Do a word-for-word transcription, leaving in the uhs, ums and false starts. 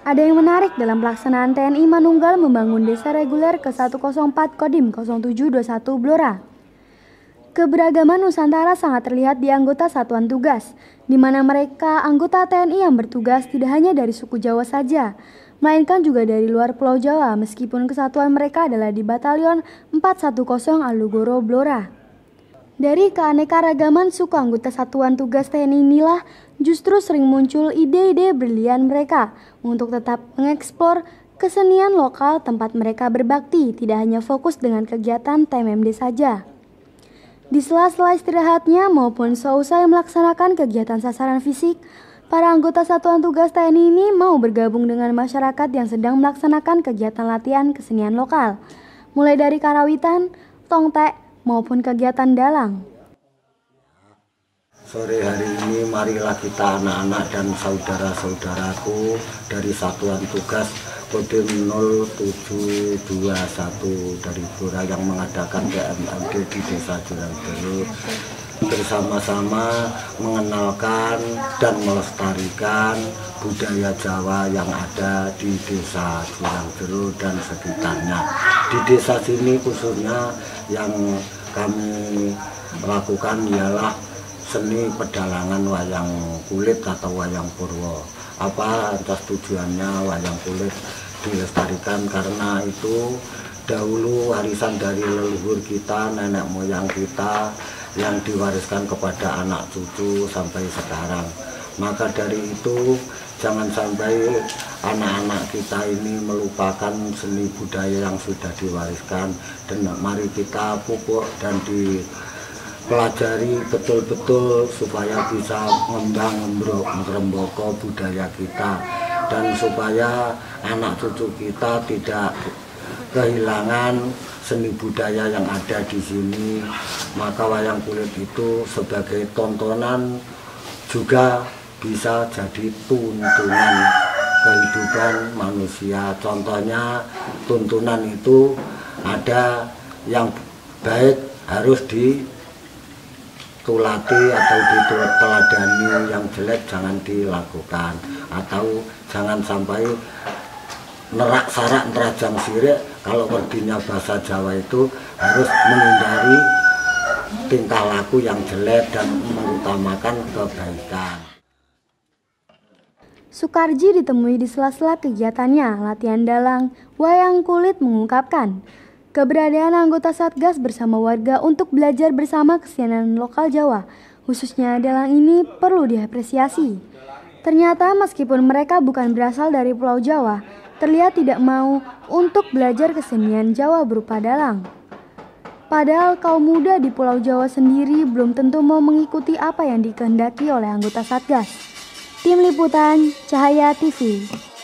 Ada yang menarik dalam pelaksanaan T N I Manunggal membangun Desa Reguler ke seratus empat Kodim nol tujuh dua satu Blora. Keberagaman Nusantara sangat terlihat di anggota satuan tugas, di mana mereka anggota T N I yang bertugas tidak hanya dari suku Jawa saja, melainkan juga dari luar Pulau Jawa meskipun kesatuan mereka adalah di Batalion empat satu nol Alugoro Blora. Dari keanekaragaman suku anggota satuan tugas T N I inilah justru sering muncul ide-ide brilian mereka untuk tetap mengeksplor kesenian lokal tempat mereka berbakti, tidak hanya fokus dengan kegiatan T M M D saja. Di sela-sela istirahatnya maupun seusai melaksanakan kegiatan sasaran fisik, para anggota satuan tugas T N I ini mau bergabung dengan masyarakat yang sedang melaksanakan kegiatan latihan kesenian lokal, mulai dari karawitan, tongtek, maupun kegiatan dalang. Sore hari ini marilah kita anak-anak dan saudara-saudaraku dari Satuan Tugas Kodim nol tujuh dua satu dari Blora yang mengadakan T M M D di Desa Jurang-Jero bersama-sama mengenalkan dan melestarikan budaya Jawa yang ada di Desa Jurang-Jero dan sekitarnya. Di desa sini khususnya yang kami lakukan ialah seni pedalangan wayang kulit atau wayang purwo. Apa atas tujuannya wayang kulit dilestarikan karena itu dahulu warisan dari leluhur kita, nenek moyang kita yang diwariskan kepada anak cucu sampai sekarang. Maka dari itu jangan sampai anak-anak kita ini melupakan seni budaya yang sudah diwariskan, dan mari kita pupuk dan dipelajari betul-betul supaya bisa ngembang ngrembaka budaya kita dan supaya anak cucu kita tidak kehilangan seni budaya yang ada di sini. Maka wayang kulit itu sebagai tontonan juga bisa jadi tuntunan kehidupan manusia. Contohnya tuntunan itu ada yang baik harus ditulati atau diteladani, yang jelek jangan dilakukan, atau jangan sampai nerak sarak nerajang sirik. Kalau perginya bahasa Jawa itu harus menghindari tingkah laku yang jelek dan mengutamakan kebaikan. Sukarji ditemui di sela-sela kegiatannya latihan dalang wayang kulit mengungkapkan keberadaan anggota Satgas bersama warga untuk belajar bersama kesenian lokal Jawa, khususnya dalang ini perlu diapresiasi. Ternyata meskipun mereka bukan berasal dari Pulau Jawa, terlihat tidak mau untuk belajar kesenian Jawa berupa dalang. Padahal kaum muda di Pulau Jawa sendiri belum tentu mau mengikuti apa yang dikehendaki oleh anggota Satgas. Tim Liputan Cahaya T V.